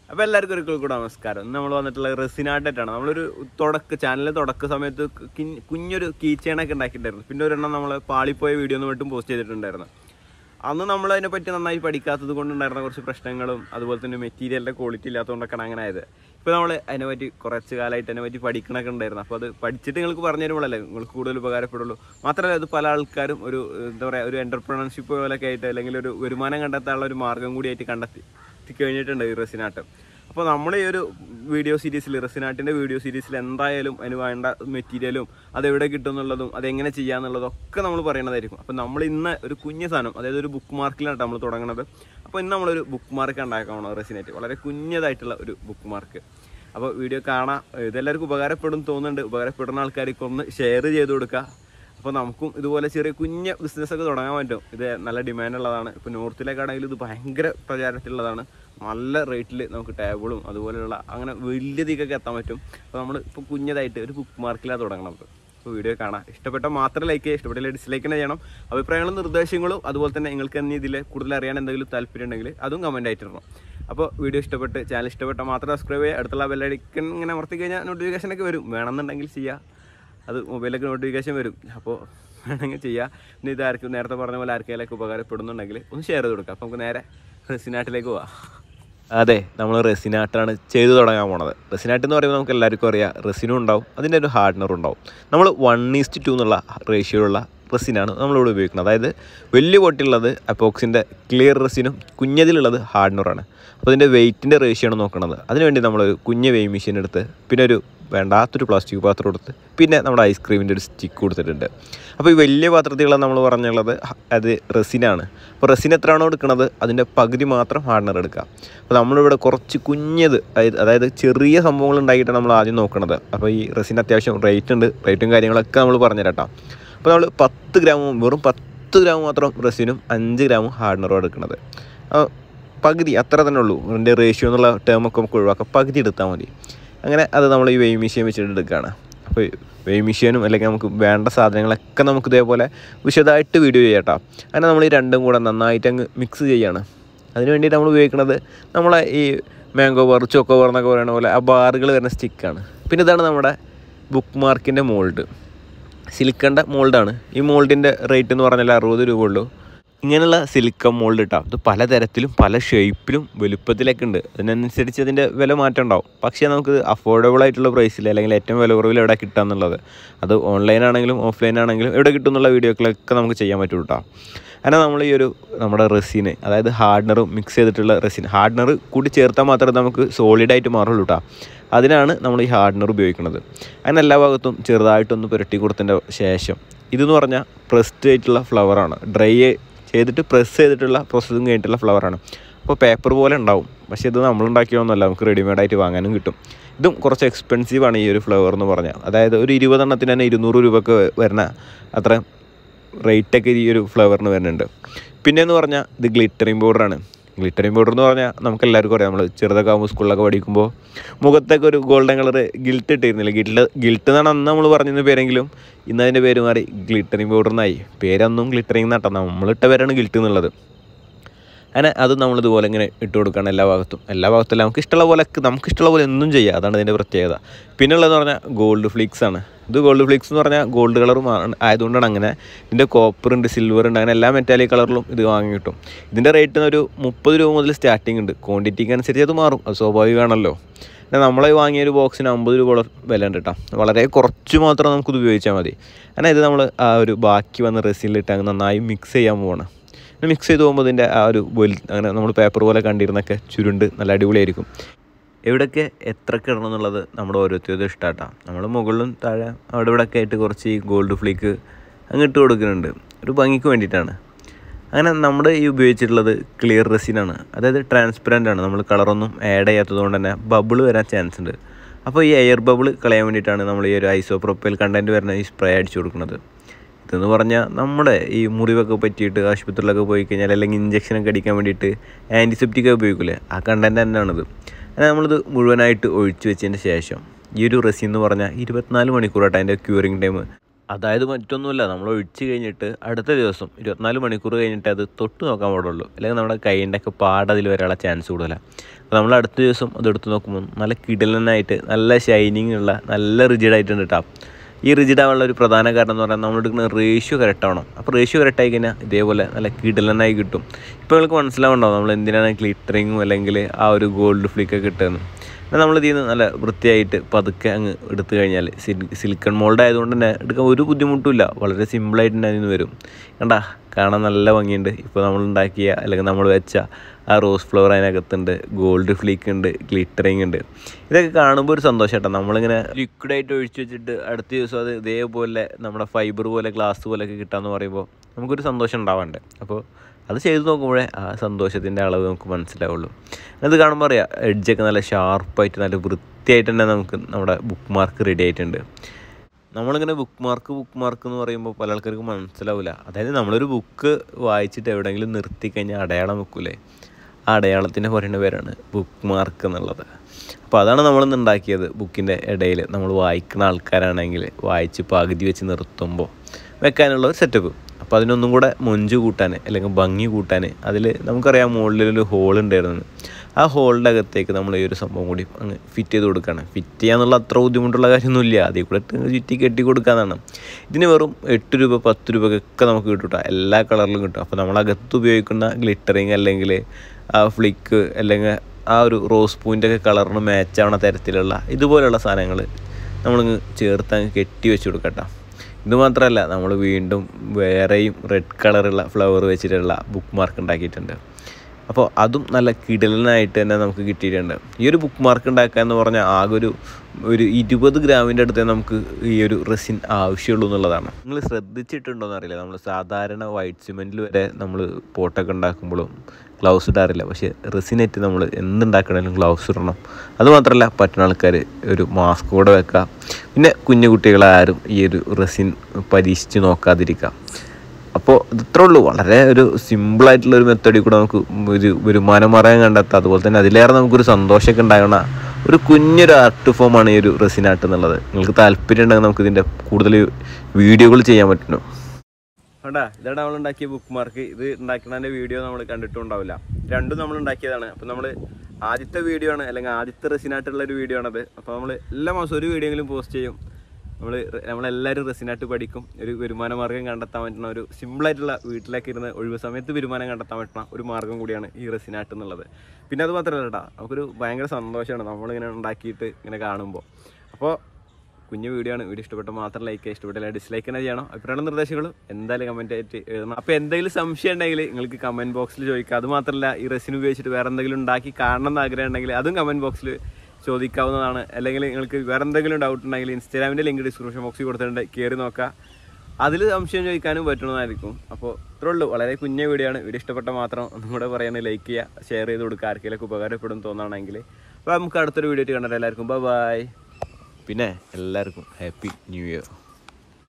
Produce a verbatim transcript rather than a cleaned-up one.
അപ്പോൾ എല്ലാവർക്കും ഒരിക്കൽ കൂടെ നമസ്കാരം. ഇന്ന് നമ്മൾ വന്നിട്ടുള്ള റെസിൻ ആർട്ടായിട്ടാണ്. നമ്മളൊരു തുടക്ക ചാനലിൽ തുടക്ക സമയത്ത് കുഞ്ഞൊരു കീ ചെയിനൊക്കെ ഉണ്ടാക്കിയിട്ടുണ്ടായിരുന്നു. പിന്നെ ഒരെണ്ണം നമ്മൾ പാളിപ്പോയ വീഡിയോ ഒന്നും മറ്റും പോസ്റ്റ് ചെയ്തിട്ടുണ്ടായിരുന്നു. അന്ന് നമ്മൾ അതിനെപ്പറ്റി നന്നായി പഠിക്കാത്തത് കൊണ്ടുണ്ടായിരുന്ന കുറച്ച് പ്രശ്നങ്ങളും അതുപോലെ തന്നെ മെറ്റീരിയലിൻ്റെ ക്വാളിറ്റി ഇല്ലാത്തതുകൊണ്ടൊക്കെയാണ് അങ്ങനെ ആയത്. ഇപ്പോൾ നമ്മൾ അതിനെപ്പറ്റി കുറച്ച് കാലമായിട്ട് അതിനെപ്പറ്റി പഠിക്കണമൊക്കെ ഉണ്ടായിരുന്നു. അപ്പോൾ അത് പഠിച്ചിട്ട് നിങ്ങൾക്ക് പറഞ്ഞു തരുമ്പോഴല്ലേ നിങ്ങൾക്ക് കൂടുതൽ ഉപകാരപ്പെടുള്ളൂ. മാത്രമല്ല അത് പല ആൾക്കാരും ഒരു എന്താ പറയുക ഒരു എൻ്റർപ്രണർഷിപ്പ് പോലെയൊക്കെ ആയിട്ട് അല്ലെങ്കിൽ ഒരു വരുമാനം കണ്ടെത്താനുള്ള ഒരു മാർഗ്ഗം കൂടിയായിട്ട് കണ്ടെത്തി കഴിഞ്ഞിട്ടുണ്ട് ഈ റെസിൻ ആർട്ട്. അപ്പോൾ നമ്മൾ ഈ ഒരു വീഡിയോ സീരീസിൽ റെസിൻ ആർട്ടിൻ്റെ വീഡിയോ സീരീസിൽ എന്തായാലും അതിന് വേണ്ട മെറ്റീരിയലും അതെവിടെ കിട്ടും എന്നുള്ളതും അതെങ്ങനെ ചെയ്യാന്നുള്ളതും ഒക്കെ നമ്മൾ പറയുന്നതായിരിക്കും. അപ്പോൾ നമ്മൾ ഇന്ന് ഒരു കുഞ്ഞു സാധനം, അതായത് ഒരു ബുക്ക് മാർക്കിലാണ് നമ്മൾ തുടങ്ങുന്നത്. അപ്പോൾ ഇന്ന് നമ്മളൊരു ബുക്ക് മാർക്ക് ഉണ്ടാക്കാൻ പോകണം റെസിൻ ആർട്ട്, വളരെ കുഞ്ഞതായിട്ടുള്ള ഒരു ബുക്ക് മാർക്ക്. അപ്പോൾ വീഡിയോ കാണാം, ഇതെല്ലാവർക്കും ഉപകാരപ്പെടും തോന്നുന്നുണ്ട്. ഉപകാരപ്പെടുന്ന ആൾക്കാർക്ക് ഒന്ന് ഷെയർ ചെയ്ത് കൊടുക്കുക. അപ്പോൾ നമുക്കും ഇതുപോലെ ചെറിയ കുഞ്ഞ് ബിസിനസ്സൊക്കെ തുടങ്ങാൻ പറ്റും. ഇത് നല്ല ഡിമാൻഡുള്ളതാണ്. ഇപ്പോൾ നോർത്തിലേക്കാണെങ്കിലും ഇത് ഭയങ്കര പ്രചാരത്തിലുള്ളതാണ്. നല്ല റേറ്റിൽ നമുക്ക് ടേബിളും അതുപോലെയുള്ള അങ്ങനെ വലിയതിക്കൊക്കെ എത്താൻ പറ്റും. അപ്പോൾ നമ്മൾ ഇപ്പോൾ കുഞ്ഞതായിട്ട് ഒരു ബുക്ക് മാർക്കിലാണ് തുടങ്ങണത്. അപ്പോൾ വീഡിയോ കാണാം. ഇഷ്ടപ്പെട്ട മാത്രം ലൈക്ക് ചെയ്യുക, ഇഷ്ടപ്പെട്ടില്ല ഡിസ്ലൈക്ക് തന്നെ ചെയ്യണം. അഭിപ്രായങ്ങളും നിർദ്ദേശങ്ങളും അതുപോലെ തന്നെ നിങ്ങൾക്ക് തന്നെ ഇതിൽ കൂടുതൽ അറിയാൻ എന്തെങ്കിലും താല്പര്യം ഉണ്ടെങ്കിൽ അതും കമൻ്റ് ആയിട്ട് ഇടണം. അപ്പോൾ വീഡിയോ ഇഷ്ടപ്പെട്ട് ചാനൽ ഇഷ്ടപ്പെട്ടാൽ മാത്രം സബ്സ്ക്രൈബ് ചെയ്യുക. അടുത്തുള്ള ബെല്ലൈക്കൺ ഇങ്ങനെ അമർത്തി കഴിഞ്ഞാൽ നോട്ടിഫിക്കേഷനൊക്കെ വരും. വേണമെന്നുണ്ടെങ്കിൽ ചെയ്യുക, അത് മൊബൈലിലൊക്കെ നോട്ടിഫിക്കേഷൻ വരും. അപ്പോൾ വേണമെങ്കിൽ ചെയ്യുക. പിന്നെ ഇതാർക്കും നേരത്തെ പറഞ്ഞ പോലെ ആർക്കെങ്കിലൊക്കെ ഉപകാരപ്പെടുന്നുണ്ടെങ്കിൽ ഒന്ന് ഷെയർ ചെയ്ത് കൊടുക്കുക. അപ്പോൾ നമുക്ക് നേരെ റെസിൻ ആർട്ടിലേക്ക് പോവാം. അതെ, നമ്മൾ റെസിൻ ആർട്ടാണ് ചെയ്തു തുടങ്ങാൻ പോണത്. റെസിൻ ആർട്ട് എന്ന് പറയുമ്പോൾ നമുക്ക് എല്ലാവർക്കും അറിയാം, റെസിനും ഉണ്ടാവും, അതിൻ്റെ ഒരു ഹാർഡ്നറും ഉണ്ടാവും. നമ്മൾ വൺ ഈസ്റ്റ് ടു എന്നുള്ള റേഷ്യോയുള്ള റെസിനാണ് നമ്മളിവിടെ ഉപയോഗിക്കുന്നത്. അതായത് വലിയ പൊട്ടിയുള്ളത് അപ്പോക്സിൻ്റെ ക്ലിയർ റെസിനും കുഞ്ഞതിലുള്ളത് ഹാർഡ്നറാണ്. അപ്പോൾ അതിൻ്റെ വെയ്റ്റിൻ്റെ റേഷ്യോ ആണ് നോക്കുന്നത്. അതിനുവേണ്ടി നമ്മൾ കുഞ്ഞ് വെയ് മെഷീൻ എടുത്ത് പിന്നെ ഒരു വേണ്ടാത്തൊരു പ്ലാസ്റ്റിക് പാത്രം എടുത്ത് പിന്നെ നമ്മുടെ ഐസ്ക്രീമിൻ്റെ ഒരു സ്റ്റിക്ക് കൊടുത്തിട്ടുണ്ട്. അപ്പോൾ ഈ വലിയ പാത്രത്തിലുള്ള നമ്മൾ പറഞ്ഞുള്ളത് അത് റെസിനാണ്. അപ്പോൾ റെസിൻ എത്രയാണോ എടുക്കുന്നത് അതിൻ്റെ പകുതി മാത്രം ഹാർഡ്നർ എടുക്കുക. അപ്പോൾ നമ്മളിവിടെ കുറച്ച് കുഞ്ഞത് അതായത് ചെറിയ സംഭവങ്ങൾ ഉണ്ടാക്കിയിട്ടാണ് നമ്മൾ ആദ്യം നോക്കുന്നത്. അപ്പോൾ ഈ റെസിന് അത്യാവശ്യം റേറ്റ് ഉണ്ട്. റേറ്റും കാര്യങ്ങളൊക്കെ നമ്മൾ പറഞ്ഞു തരാം. അപ്പോൾ നമ്മൾ പത്ത് ഗ്രാമും വെറും പത്ത് ഗ്രാം മാത്രം റെസിനും അഞ്ച് ഗ്രാമും ഹാർഡ്നറും എടുക്കുന്നത്. പകുതി അത്ര തന്നെ ഉള്ളൂ. ഇതിൻ്റെ റേഷ്യോ എന്നുള്ള ടേമൊക്കെ നമുക്ക് ഒഴിവാക്കാം. പകുതി എടുത്താൽ മതി. അങ്ങനെ അത് നമ്മൾ ഈ വെയ് മെഷീൻ വെച്ചിട്ട് എടുക്കുകയാണ്. അപ്പോൾ വെയ് മെഷീനും അല്ലെങ്കിൽ നമുക്ക് വേണ്ട സാധനങ്ങളൊക്കെ നമുക്ക് ഇതേപോലെ വിശദമായിട്ട് വീഡിയോ ചെയ്യാം കേട്ടോ. അങ്ങനെ നമ്മൾ ഈ രണ്ടും കൂടെ നന്നായിട്ട് അങ്ങ് മിക്സ് ചെയ്യുകയാണ്. അതിന് വേണ്ടിയിട്ട് നമ്മൾ ഉപയോഗിക്കുന്നത് നമ്മളെ ഈ മാംഗോ ബാർ, ചോക്കോ ബാർ എന്നൊക്കെ പറയുന്ന പോലെ ആ ബാറുകൾ വരുന്ന സ്റ്റിക്കാണ്. പിന്നെ ഇതാണ് നമ്മുടെ ബുക്ക് മാർക്കിൻ്റെ മോൾഡ്, സിലിക്കൻ്റെ മോൾഡാണ്. ഈ മോൾഡിൻ്റെ റേറ്റ് എന്ന് പറഞ്ഞാൽ അറുപത് രൂപ ഉള്ളൂ. ഇങ്ങനെയുള്ള സിലിക്കൺ മോൾഡ് ഇട്ടാൽ ഇത് പലതരത്തിലും പല ഷേപ്പിലും വലുപ്പത്തിലൊക്കെ ഉണ്ട്. അതിനനുസരിച്ച് അതിൻ്റെ വില മാറ്റം ഉണ്ടാവും. പക്ഷേ നമുക്ക് അഫോർഡബിൾ ആയിട്ടുള്ള പ്രൈസിൽ അല്ലെങ്കിൽ ഏറ്റവും വില കുറവിൽ എവിടെ കിട്ടുക എന്നുള്ളത്, അത് ഓൺലൈനാണെങ്കിലും ഓഫ്ലൈൻ ആണെങ്കിലും എവിടെ കിട്ടും എന്നുള്ള വീഡിയോകളൊക്കെ നമുക്ക് ചെയ്യാൻ പറ്റും കേട്ടോ. അങ്ങനെ നമ്മൾ ഈ ഒരു നമ്മുടെ റെസിന്, അതായത് ഹാർഡ്നറും മിക്സ് ചെയ്തിട്ടുള്ള റെസിൻ, ഹാർഡ്നർ കൂടി ചേർത്താൽ മാത്രമേ നമുക്ക് സോളിഡായിട്ട് മാറുള്ളൂ കേട്ടോ. അതിനാണ് നമ്മൾ ഈ ഹാർഡ്നർ ഉപയോഗിക്കുന്നത്. അങ്ങനെ എല്ലാ ഭാഗത്തും ചെറുതായിട്ടൊന്ന് പുരട്ടി കൊടുത്തതിൻ്റെ ശേഷം, ഇതെന്ന് പറഞ്ഞാൽ പ്രസ്ഡ് ആയിട്ടുള്ള ഫ്ലവറാണ്. ഡ്രൈ ചെയ്തിട്ട് പ്രസ് ചെയ്തിട്ടുള്ള പ്രോസസ്സിങ് കഴിഞ്ഞിട്ടുള്ള ഫ്ലവറാണ്. അപ്പോൾ പേപ്പർ പോലെ ഉണ്ടാവും. പക്ഷേ ഇത് നമ്മളുണ്ടാക്കിയൊന്നുമല്ല, നമുക്ക് റെഡിമെയ്ഡായിട്ട് വാങ്ങാനും കിട്ടും. ഇതും കുറച്ച് എക്സ്പെൻസീവാണ് ഈ ഒരു ഫ്ലവർ എന്ന് പറഞ്ഞാൽ. അതായത് ഒരു ഇരുപതെണ്ണത്തിന് തന്നെ ഇരുന്നൂറ് രൂപയ്ക്ക് വരുന്ന അത്ര റേറ്റൊക്കെ ഈ ഒരു ഫ്ലവറിന് വരുന്നുണ്ട്. പിന്നെയെന്ന് പറഞ്ഞാൽ ഇത് ഗ്ലിറ്ററിങ് പൗഡറാണ്. ഗ്ലിറ്ററിങ് പൗഡർ എന്ന് പറഞ്ഞാൽ നമുക്ക് എല്ലാവർക്കും അറിയാം. നമ്മൾ ചെറുതൊക്കെ ആകുമ്പോൾ സ്കൂളിലൊക്കെ പഠിക്കുമ്പോൾ മുഖത്തൊക്കെ ഒരു ഗോൾഡൻ കളർ ഗിൽട്ട് ഇട്ടിരുന്നില്ല. ഗിൽട്ട് ഗിൽട്ട് എന്നാണ് അന്ന് നമ്മൾ പറഞ്ഞിരുന്ന പേരെങ്കിലും ഇന്ന് അതിൻ്റെ പേര് മാറി ഗ്ലിറ്ററിങ് പൗഡർ എന്നായി. പേരൊന്നും ഗ്ലിറ്ററിങ് എന്നാട്ടോ, നമ്മളിട്ട പേരാണ് ഗിൽട്ട് എന്നുള്ളത്. അങ്ങനെ അത് നമ്മളിതുപോലെ ഇങ്ങനെ ഇട്ട് കൊടുക്കണം എല്ലാ ഭാഗത്തും. എല്ലാ ഭാഗത്തും നമുക്ക് ഇഷ്ടമുള്ള പോലെ നമുക്ക് ഇഷ്ടമുള്ള പോലെ എന്തും ചെയ്യാം. അതാണ് ഇതിൻ്റെ പ്രത്യേകത. പിന്നെ ഉള്ളതെന്ന് പറഞ്ഞാൽ ഗോൾഡ് ഫ്ലിക്സ് ആണ്. ഇത് ഗോൾഡ് ഫ്ലിക്സ് എന്ന് പറഞ്ഞാൽ ഗോൾഡ് കളറും ആയതുകൊണ്ടാണ് അങ്ങനെ. ഇതിൻ്റെ കോപ്പർ ഉണ്ട്, സിൽവർ ഉണ്ട്, അങ്ങനെ എല്ലാ മെറ്റാലിക് കളറിലും ഇത് വാങ്ങി കിട്ടും. ഇതിൻ്റെ റേറ്റിന് ഒരു മുപ്പത് രൂപ മുതൽ സ്റ്റാർട്ടിംഗ് ഉണ്ട്. ക്വാണ്ടിറ്റിക്ക് അനുസരിച്ച് അത് മാറും, അത് സ്വാഭാവികമാണല്ലോ. പിന്നെ നമ്മൾ വാങ്ങിയൊരു ബോക്സിന് അമ്പത് രൂപ വില ഉണ്ട് കേട്ടോ. വളരെ കുറച്ച് മാത്രം നമുക്കിത് ഉപയോഗിച്ചാൽ മതി. അങ്ങനെ ഇത് നമ്മൾ ആ ഒരു ബാക്കി വന്ന റെസിനിലിട്ട് അങ്ങ് നന്നായി മിക്സ് ചെയ്യാൻ പോവാണ്. മിക്സ് ചെയ്ത് പോകുമ്പോൾ ഇതിൻ്റെ ആ ഒരു ബൊലി അങ്ങനെ നമ്മൾ പേപ്പർ പോലെ കണ്ടിരുന്നൊക്കെ ചുരുണ്ട് നല്ല അടിപൊളിയായിരിക്കും. എവിടെയൊക്കെ എത്രയൊക്കെ ഇടണം എന്നുള്ളത് നമ്മുടെ ഓരോരുത്തരും ഇഷ്ടമായിട്ടാണ്. നമ്മൾ മുകളിലും താഴെ അവിടെ ഇവിടെയൊക്കെ ആയിട്ട് കുറച്ച് ഈ ഗോൾഡ് ഫ്ലീക്ക് അങ്ങ് ഇട്ട് കൊടുക്കുന്നുണ്ട്, ഒരു ഭംഗിക്ക് വേണ്ടിയിട്ടാണ്. അങ്ങനെ നമ്മൾ ഈ ഉപയോഗിച്ചിട്ടുള്ളത് ക്ലിയർ റെസിനാണ്. അതായത് ട്രാൻസ്പെറൻ്റ് ആണ്. നമ്മൾ കളറൊന്നും ആഡ് ചെയ്യാത്തത് കൊണ്ട് തന്നെ ബബിൾ വരാൻ ചാൻസ് ഉണ്ട്. അപ്പോൾ ഈ എയർ ബബിൾ കളയാൻ വേണ്ടിയിട്ടാണ് നമ്മൾ ഈ ഒരു ഐസോപ്രോപ്പൈൽ കണ്ടൻറ്റ് വരുന്ന ഈ സ്പ്രേ അടിച്ചു കൊടുക്കുന്നത്. ഇതെന്ന് പറഞ്ഞാൽ നമ്മുടെ ഈ മുറിവൊക്കെ പറ്റിയിട്ട് ആശുപത്രിയിലൊക്കെ പോയി കഴിഞ്ഞാൽ അല്ലെങ്കിൽ ഇഞ്ചക്ഷനൊക്കെ അടിക്കാൻ വേണ്ടിയിട്ട് ആൻറ്റിസെപ്റ്റിക്കൊക്കെ ഉപയോഗിക്കില്ലേ, ആ കണ്ടൻറ്റ് തന്നെയാണിത്. അങ്ങനെ നമ്മളിത് മുഴുവനായിട്ട് ഒഴിച്ച് വെച്ചതിന് ശേഷം ഈ ഒരു റെസിൻ എന്ന് പറഞ്ഞാൽ ഇരുപത്തിനാല് മണിക്കൂറായിട്ട് അതിൻ്റെ ക്യൂറിങ് ടൈം. അതായത് മറ്റൊന്നുമില്ല, നമ്മൾ ഒഴിച്ച് കഴിഞ്ഞിട്ട് അടുത്ത ദിവസം ഇരുപത്തിനാല് മണിക്കൂർ കഴിഞ്ഞിട്ട് അത് തൊട്ട് നോക്കാൻ പാടുള്ളൂ. അല്ലെങ്കിൽ നമ്മുടെ കൈയിൻ്റെ ഒക്കെ പാട് അതിൽ വരാനുള്ള ചാൻസ് കൂടുതലാണ്. അപ്പോൾ നമ്മൾ അടുത്ത ദിവസം അത് എടുത്ത് നോക്കുമ്പോൾ നല്ല കിടലനായിട്ട് നല്ല ഷൈനിങ് ഉള്ള നല്ല റിജിഡായിട്ടുണ്ട് കേട്ടോ. ഈ റിജിഡ് ആവാനുള്ള ഒരു പ്രധാന കാരണം എന്ന് പറഞ്ഞാൽ നമ്മൾ എടുക്കുന്ന റേഷ്യോ കറക്റ്റ് ആവണം. അപ്പോൾ റേഷ്യോ കറക്റ്റ് ആയി കഴിഞ്ഞാൽ ഇതേപോലെ നല്ല കിടലനായി കിട്ടും. ഇപ്പോൾ നിങ്ങൾക്ക് മനസ്സിലാവുണ്ടാവും നമ്മൾ എന്തിനാണ് ഗ്ലിറ്ററിങ്ങും അല്ലെങ്കിൽ ആ ഒരു ഗോൾഡ് ഫ്ലിക്കൊക്കെ കിട്ടുന്നത്. എന്നാൽ നമ്മൾ ഇതിൽ നിന്ന് നല്ല വൃത്തിയായിട്ട് പതുക്കെ അങ്ങ് എടുത്തു കഴിഞ്ഞാൽ സിലിക്കൺ മോൾഡ് ആയതുകൊണ്ട് തന്നെ എടുക്കാൻ ഒരു ബുദ്ധിമുട്ടുമില്ല, വളരെ സിമ്പിളായിട്ട് തന്നെ അതിന് വരും. കണ്ടാ, കാണാൻ നല്ല ഭംഗിയുണ്ട്. ഇപ്പോൾ നമ്മൾ ഉണ്ടാക്കിയ അല്ലെങ്കിൽ നമ്മൾ വെച്ച ആ റോസ് ഫ്ലവർ അതിനകത്തുണ്ട്, ഗോൾഡ് ഫ്ലീക്ക് ഉണ്ട്, ഗ്ലിറ്ററിങ് ഉണ്ട്. ഇതൊക്കെ കാണുമ്പോൾ ഒരു സന്തോഷം കേട്ടോ. നമ്മളിങ്ങനെ ലിക്വിഡായിട്ട് ഒഴിച്ച് വെച്ചിട്ട് അടുത്ത ദിവസം അത് ഇതേപോലെ നമ്മുടെ ഫൈബർ പോലെ ഗ്ലാസ് പോലെയൊക്കെ കിട്ടാമെന്ന് പറയുമ്പോൾ നമുക്കൊരു സന്തോഷം ഉണ്ടാവാണ്ട്. അപ്പോൾ അത് ചെയ്ത് നോക്കുമ്പോഴേ ആ സന്തോഷത്തിൻ്റെ അളവ് നമുക്ക് മനസ്സിലാവുള്ളൂ. അത് കാണുമ്പോൾ അറിയാം എഡ്ജൊക്കെ നല്ല ഷാർപ്പായിട്ട് നല്ല വൃത്തിയായിട്ട് തന്നെ നമുക്ക് നമ്മുടെ ബുക്ക് മാർക്ക് റെഡി ആയിട്ടുണ്ട്. നമ്മളിങ്ങനെ ബുക്ക് മാർക്ക് ബുക്ക് മാർക്ക് എന്ന് പറയുമ്പോൾ പല ആൾക്കാർക്ക് മനസ്സിലാവില്ല. അതായത് നമ്മളൊരു ബുക്ക് വായിച്ചിട്ട് എവിടെയെങ്കിലും നിർത്തി കഴിഞ്ഞാൽ അടയാളം വെക്കൂലേ, ആ അടയാളത്തിൻ്റെ പറയുന്ന പേരാണ് ബുക്ക് മാർക്ക് എന്നുള്ളത്. അപ്പോൾ അതാണ് നമ്മളിന്ന് ഉണ്ടാക്കിയത്. ബുക്കിൻ്റെ ഇടയിൽ നമ്മൾ വായിക്കുന്ന ആൾക്കാരാണെങ്കിൽ വായിച്ച് പകുതി വെച്ച് നിർത്തുമ്പോൾ വെക്കാനുള്ള ഒരു സെറ്റപ്പ്. അപ്പോൾ അതിനൊന്നും കൂടെ മൊഞ്ച് കൂട്ടാൻ അല്ലെങ്കിൽ ഭംഗി കൂട്ടാൻ അതിൽ നമുക്കറിയാം മുകളിലൊരു ഹോൾ ഉണ്ടായിരുന്നു. ആ ഹോളിൻ്റെ അകത്തേക്ക് നമ്മൾ ഈ ഒരു സംഭവം കൂടി അങ്ങ് ഫിറ്റ് ചെയ്ത് കൊടുക്കുകയാണ്. ഫിറ്റ് ചെയ്യാന്നുള്ള അത്ര ബുദ്ധിമുട്ടുള്ള കാര്യമൊന്നുമില്ല, അതിൽ കൂടെ ചുറ്റി കെട്ടി കൊടുക്കാന്നാണ്. ഇതിന് വെറും എട്ട് രൂപ പത്ത് രൂപക്കൊക്കെ നമുക്ക് കിട്ടും, എല്ലാ കളറിലും കിട്ടും. അപ്പോൾ നമ്മളകത്ത് ഉപയോഗിക്കുന്ന ഗ്ലിറ്ററിങ് അല്ലെങ്കിൽ ആ ഫ്ലിക്ക് അല്ലെങ്കിൽ ആ ഒരു റോസ് പൂവിൻ്റെ ഒക്കെ കളറിന് മാച്ചാവണ തരത്തിലുള്ള ഇതുപോലെയുള്ള സാധനങ്ങൾ നമ്മളിങ്ങ് ചേർത്ത് അങ്ങ് കെട്ടി വെച്ച് കൊടുക്കട്ടോ. ഇത് മാത്രമല്ല, നമ്മൾ വീണ്ടും വേറെയും റെഡ് കളറുള്ള ഫ്ലവർ വെച്ചിട്ടുള്ള ബുക്ക് മാർക്ക് ഉണ്ടാക്കിയിട്ടുണ്ട്. അപ്പോൾ അതും നല്ല കിടലനായിട്ട് തന്നെ നമുക്ക് കിട്ടിയിട്ടുണ്ട്. ഈ ഒരു ബുക്ക് മാർക്ക് ഉണ്ടാക്കുക എന്ന് പറഞ്ഞാൽ ആകെ ഒരു ഒരു ഇരുപത് ഗ്രാമിൻ്റെ അടുത്തേ നമുക്ക് ഈ ഒരു റെസിൻ ആവശ്യമുള്ളൂ എന്നുള്ളതാണ്. നിങ്ങൾ ശ്രദ്ധിച്ചിട്ടുണ്ടോ എന്നറിയില്ല, നമ്മൾ സാധാരണ വൈറ്റ് സിമെൻറ്റിൽ വരെ നമ്മൾ പോട്ടൊക്കെ ഉണ്ടാക്കുമ്പോഴും ഗ്ലൗസ് ഇടാറില്ല. പക്ഷേ റെസിനായിട്ട് നമ്മൾ എന്തുണ്ടാക്കണമെങ്കിലും ഗ്ലൗസ് ഇടണം. അതുമാത്രമല്ല പറ്റുന്ന ആൾക്കാർ ഒരു മാസ്ക് കൂടെ വെക്കുക. പിന്നെ കുഞ്ഞു കുട്ടികളാരും ഈ ഒരു റെസിൻ പരീക്ഷിച്ച് നോക്കാതിരിക്കുക. അപ്പോൾ ഇത്രേ ഉള്ളൂ, വളരെ ഒരു സിമ്പിളായിട്ടുള്ളൊരു മെത്തേഡിൽ കൂടെ നമുക്ക് ഒരു വരുമാനം മാർഗം കണ്ടെത്താം. അതുപോലെ തന്നെ അതിലേറെ നമുക്കൊരു സന്തോഷമൊക്കെ ഉണ്ടാകണ ഒരു കുഞ്ഞൊരു ആർട്ട് ഫോമാണ് ഈ ഒരു റെസിൻ ആർട്ട് എന്നുള്ളത്. നിങ്ങൾക്ക് താല്പര്യം ഉണ്ടെങ്കിൽ നമുക്ക് ഇതിൻ്റെ കൂടുതൽ വീഡിയോകൾ ചെയ്യാൻ പറ്റുന്നു. വേണ്ടാ, ഇതാണ് നമ്മൾ ഉണ്ടാക്കിയ ബുക്ക് മാർക്ക്. ഇത് ഉണ്ടാക്കുന്നതിൻ്റെ വീഡിയോ നമ്മൾ കണ്ടിട്ടുണ്ടാവില്ല, രണ്ടും നമ്മൾ ഉണ്ടാക്കിയതാണ്. അപ്പോൾ നമ്മൾ ആദ്യത്തെ വീഡിയോ ആണ് അല്ലെങ്കിൽ ആദ്യത്തെ റെസിനായിട്ടുള്ള ഒരു വീഡിയോ ആണത്. അപ്പോൾ നമ്മൾ എല്ലാ മാസവും ഒരു വീഡിയോ എങ്കിലും പോസ്റ്റ് ചെയ്യും. നമ്മൾ നമ്മളെല്ലാവരും റെസിനായിട്ട് പഠിക്കും. ഒരു വരുമാന മാർഗ്ഗം കണ്ടെത്താൻ പറ്റുന്ന ഒരു സിമ്പിളായിട്ടുള്ള വീട്ടിലേക്ക് ഇരുന്ന് ഒഴിവ് സമയത്ത് വരുമാനം കണ്ടെത്താൻ പറ്റുന്ന ഒരു മാർഗ്ഗം കൂടിയാണ് ഈ റെസിനായിട്ട് എന്നുള്ളത്. പിന്നെ അത് മാത്രമല്ല കേട്ടോ, നമുക്കൊരു ഭയങ്കര സന്തോഷമാണ് നമ്മളിങ്ങനെ ഉണ്ടാക്കിയിട്ട് ഇങ്ങനെ കാണുമ്പോൾ. അപ്പോൾ കുഞ്ഞു വീഡിയോ ആണ്, വീഡിയോ ഇഷ്ടപ്പെട്ട മാത്രം ലൈക്ക് ചെയ്യുക, ഇഷ്ടപ്പെട്ടില്ല ഡിസ്ലൈക്ക് തന്നെ ചെയ്യണം. അഭിപ്രായ നിർദ്ദേശങ്ങളും എന്തായാലും കമൻറ്റ് ആയിട്ട് എഴുതണം. അപ്പോൾ എന്തെങ്കിലും സംശയം ഉണ്ടെങ്കിൽ നിങ്ങൾക്ക് കമൻറ്റ് ബോക്സിൽ ചോദിക്കുക. അത് മാത്രമല്ല, ഈ റെസിൻ ഉപയോഗിച്ചിട്ട് വേറെ എന്തെങ്കിലും ഉണ്ടാക്കി കാണണം എന്ന് ആഗ്രഹം ഉണ്ടെങ്കിൽ അതും കമൻറ്റ് ബോക്സിൽ ചോദിക്കാവുന്നതാണ്. അല്ലെങ്കിൽ നിങ്ങൾക്ക് വേറെ എന്തെങ്കിലും ഡൗട്ട് ഉണ്ടെങ്കിൽ ഇൻസ്റ്റാഗ്രാമിൻ്റെ ലിങ്ക് ഡിസ്ക്രിപ്ഷൻ ബോക്സിൽ കൊടുത്തിട്ടുണ്ട്, കയറി നോക്കുക. അതിൽ സംശയം ചോദിക്കാനും പറ്റുന്നതായിരിക്കും. അപ്പോൾ ഇത്രേ ഉള്ളൂ, വളരെ കുഞ്ഞ വീഡിയോ ആണ്. വീഡിയോ ഇഷ്ടപ്പെട്ട മാത്രം ഒന്നും കൂടെ പറയുന്നത് ലൈക്ക് ചെയ്യുക, ഷെയർ ചെയ്ത് കൊടുക്കുക, ആർക്കെങ്കിലും ഉപകാരപ്പെടും തോന്നുകയാണെങ്കിൽ. അപ്പോൾ നമുക്ക് അടുത്തൊരു വീഡിയോ ആയിട്ട് കണ്ടിട്ട് എല്ലാവർക്കും ബൈ ബൈ. പിന്നെ എല്ലാവർക്കും ഹാപ്പി ന്യൂ ഇയർ.